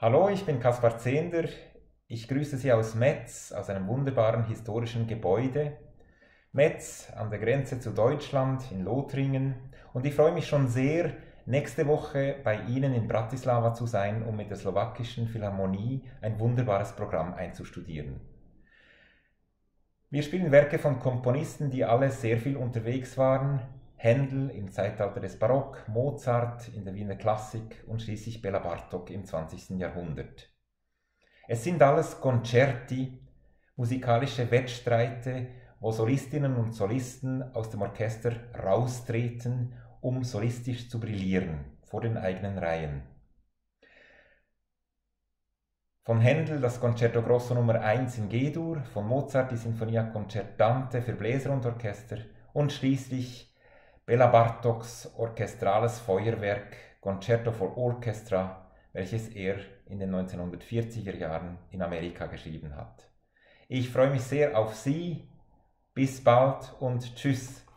Hallo, ich bin Kaspar Zehnder. Ich grüße Sie aus Metz, aus einem wunderbaren historischen Gebäude. Metz an der Grenze zu Deutschland in Lothringen. Und ich freue mich schon sehr, nächste Woche bei Ihnen in Bratislava zu sein, um mit der slowakischen Philharmonie ein wunderbares Programm einzustudieren. Wir spielen Werke von Komponisten, die alle sehr viel unterwegs waren. Händel im Zeitalter des Barock, Mozart in der Wiener Klassik und schließlich Bela Bartok im 20. Jahrhundert. Es sind alles Concerti, musikalische Wettstreite, wo Solistinnen und Solisten aus dem Orchester raustreten, um solistisch zu brillieren vor den eigenen Reihen. Von Händel das Concerto Grosso Nummer 1 in G-Dur, von Mozart die Sinfonia Concertante für Bläser und Orchester und schließlich Bela Bartoks orchestrales Feuerwerk Concerto for Orchestra, welches er in den 1940er Jahren in Amerika geschrieben hat. Ich freue mich sehr auf Sie. Bis bald und tschüss.